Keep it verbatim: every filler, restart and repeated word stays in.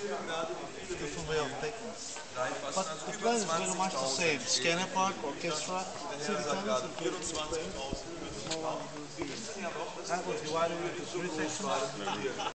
different way of taking it. But the plan is very much the same. Scanner Park, orchestra, city tennis, and Spain. That was divided into three sections.